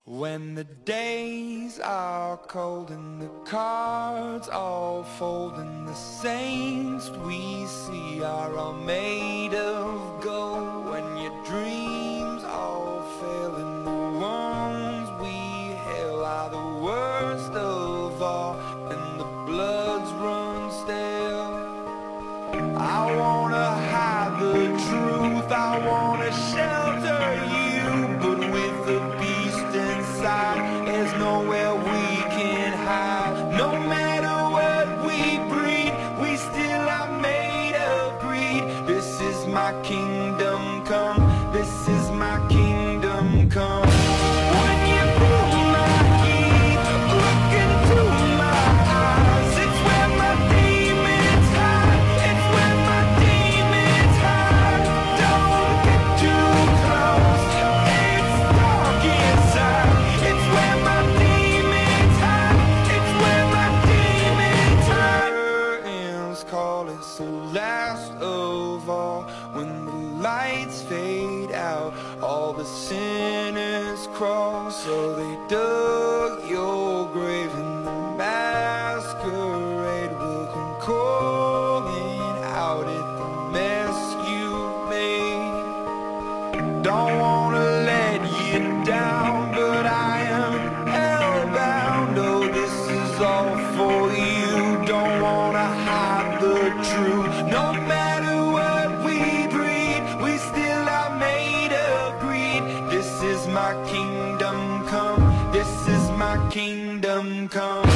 When the days are cold and the cards all fold and the saints we see are all made of gold, when your dreams all fail and the ones we hail are the worst of all and the bloods run stale, I wanna hide the truth, I wanna shelter you, but with the beast inside, there's nowhere we can hide. No matter what we breed, we still are made of greed. This is my kingdom come, this is my kingdom come. When you pull my key, look into my eyes, it's where my demons hide, it's where my demons hide. Don't get too close, it's dark inside, it's where my demons hide, it's where my demons hide. Curtains call, it's the last of all. When the lights fade out, all the sinners crawl. So they dug your grave and the masquerade will come calling out at the mess you made. Don't wanna let you down, but I am hellbound. Oh, this is all for you. Don't wanna hide the truth. No matter what we breed, we still are made of greed. This is my kingdom come, this is my kingdom come.